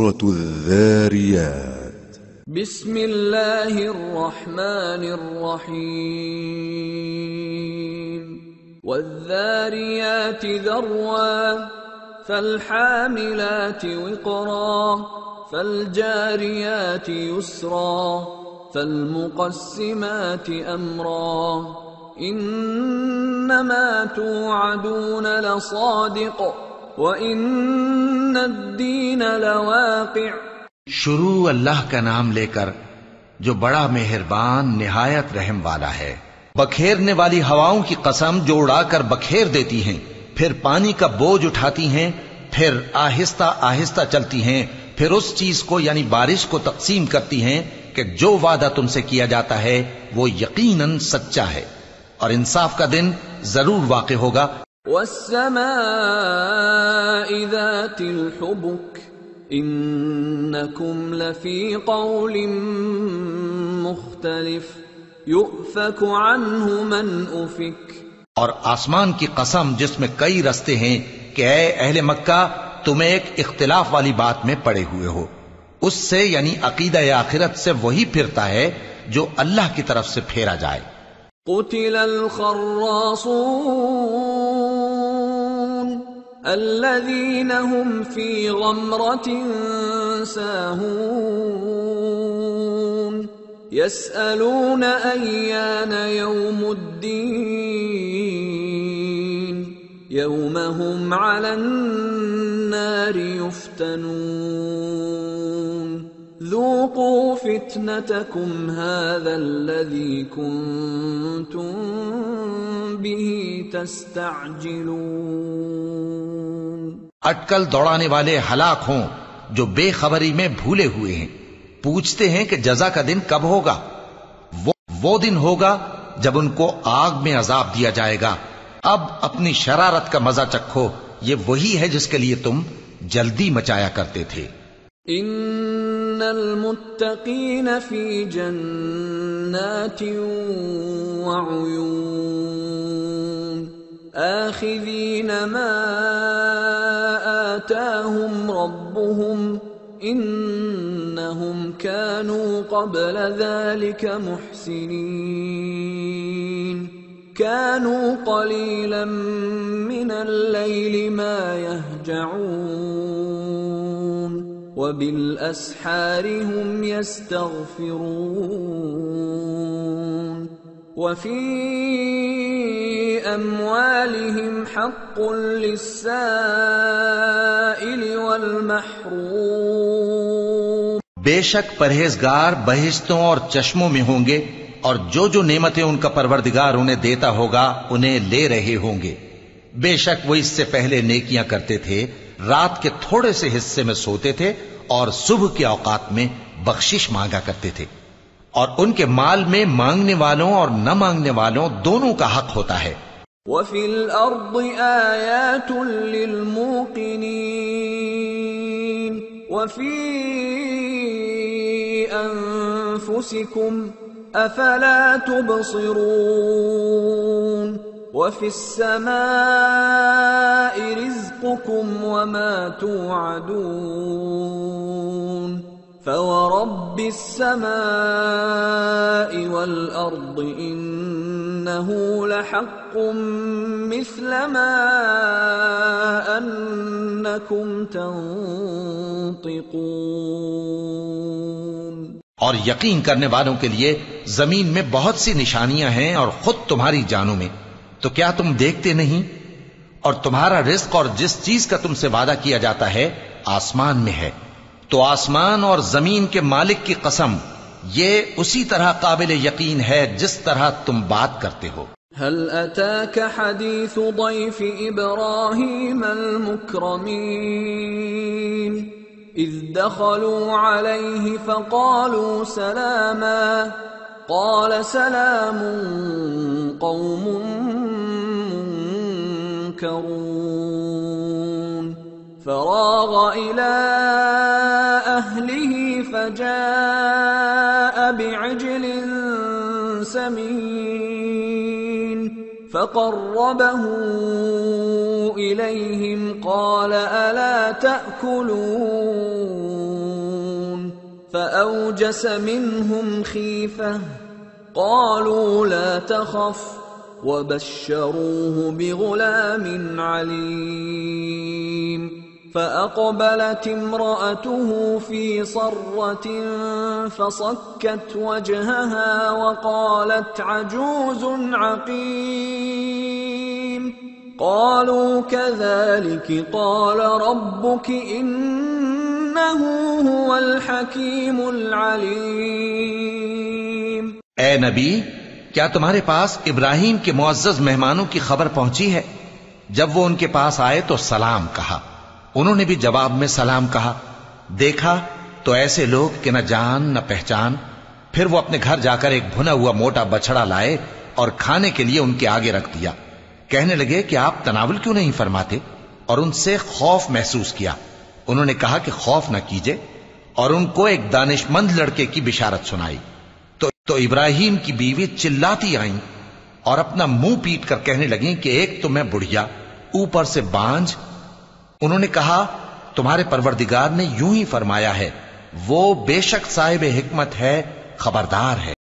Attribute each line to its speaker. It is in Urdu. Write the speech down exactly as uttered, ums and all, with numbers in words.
Speaker 1: سورة الذاريات.
Speaker 2: بسم الله الرحمن الرحيم. والذاريات ذروا فالحاملات وقرا فالجاريات يسرا فالمقسمات أمرا إنما توعدون لصادق وإن الدين لواقع.
Speaker 3: شروع اللہ کا نام لے کر جو بڑا مہربان نہایت رحم والا ہے. بکھیرنے والی ہواؤں کی قسم جو اڑا کر بکھیر دیتی ہیں، پھر پانی کا بوجھ اٹھاتی ہیں، پھر آہستہ آہستہ چلتی ہیں، پھر اس چیز کو یعنی بارش کو تقسیم کرتی ہیں کہ جو وعدہ تم سے کیا جاتا ہے وہ یقیناً سچا ہے، اور انصاف کا دن ضرور واقع ہوگا.
Speaker 2: والسماء ذات الحبك انکم لفی قول مختلف یؤفک عنہ من افک.
Speaker 3: اور آسمان کی قسم جس میں کئی رستے ہیں کہ اے اہل مکہ تم ایک اختلاف والی بات میں پڑے ہوئے ہو، اس سے یعنی عقیدہ آخرت سے وہی پھرتا ہے جو اللہ کی طرف سے پھیرا جائے.
Speaker 2: قتل الخراصون الذين هم في غمرة ساهون يسألون أيان يوم الدين يوم هم على النار يفتنون ذوقوا فتنتكم هذا الذي كنتم به تستعجلون.
Speaker 3: اٹکل دوڑانے والے ہلاک ہوں جو بے خبری میں بھولے ہوئے ہیں، پوچھتے ہیں کہ جزا کا دن کب ہوگا. وہ, وہ دن ہوگا جب ان کو آگ میں عذاب دیا جائے گا. اب اپنی شرارت کا مزہ چکھو، یہ وہی ہے جس کے لیے تم جلدی مچایا کرتے تھے.
Speaker 2: ان المتقین فی جنات وعیون آخذین ما آتاهم ربهم انہم كانوا قبل ذلك محسنین كانوا قلیلا من اللیل ما یہجعون وبالاسحار هم يستغفرون وفي اموالهم حق للسائل والمحروم.
Speaker 3: بے شک پرہیزگار بہشتوں اور چشموں میں ہوں گے، اور جو جو نعمتیں ان کا پروردگار انہیں دیتا ہوگا انہیں لے رہے ہوں گے. بے شک وہ اس سے پہلے نیکیاں کرتے تھے، رات کے تھوڑے سے حصے میں سوتے تھے اور صبح کے اوقات میں بخشش مانگا کرتے تھے، اور ان کے مال میں مانگنے والوں اور نہ مانگنے والوں دونوں کا حق ہوتا ہے.
Speaker 2: وَفِي الْأَرْضِ آيَاتٌ لِّلْمُوقِنِينَ وَفِي أَنفُسِكُمْ أَفَلَا تُبْصِرُونَ. وَفِي السَّمَاءِ رِزْقُكُمْ وَمَا تُوعَدُونَ. فَوَرَبِّ السَّمَاءِ وَالْأَرْضِ إِنَّهُ لَحَقٌّ مِثْلَ مَا أَنَّكُمْ تَنطِقُونَ.
Speaker 3: اور یقین کرنے والوں کے لیے زمین میں بہت سی نشانیاں ہیں اور خود تمہاری جانوں میں، تو کیا تم دیکھتے نہیں؟ اور تمہارا رزق اور جس چیز کا تم سے وعدہ کیا جاتا ہے آسمان میں ہے. تو آسمان اور زمین کے مالک کی قسم، یہ اسی طرح قابل یقین ہے جس طرح تم بات کرتے ہو.
Speaker 2: هل اتاك حديث ضيف ابراهيم المكرمين اذ دخلوا عليه فقالوا سلاما قال سلام قوم منكرون. فراغ إلى أهله فجاء بعجل سمين فقربه إليهم قال ألا تأكلون. فأوجس منهم خيفة قالوا لا تخف وبشروه بغلام عليم فأقبلت امرأته في صرة فصكت وجهها وقالت عجوز عقيم قالوا كذلك قال ربك إنه هو الحكيم العليم۔
Speaker 3: اے نبی، کیا تمہارے پاس ابراہیم کے معزز مہمانوں کی خبر پہنچی ہے؟ جب وہ ان کے پاس آئے تو سلام کہا، انہوں نے بھی جواب میں سلام کہا۔ دیکھا تو ایسے لوگ کہ نہ جان نہ پہچان۔ پھر وہ اپنے گھر جا کر ایک بھنا ہوا موٹا بچڑا لائے اور کھانے کے لیے ان کے آگے رکھ دیا۔ کہنے لگے کہ آپ تناول کیوں نہیں فرماتے؟ اور ان سے خوف محسوس کیا۔ انہوں نے کہا کہ خوف نہ کیجے، اور ان کو ایک دانش مند لڑکے کی بشارت سنائی۔ تو, تو ابراہیم کی بیوی چلاتی آئیں اور اپنا منہ پیٹ کر کہنے لگیں کہ ایک تو میں بڑھیا، اوپر سے بانجھ۔ انہوں نے کہا تمہارے پروردگار نے یوں ہی فرمایا ہے، وہ بے شک صاحب حکمت ہے، خبردار ہے۔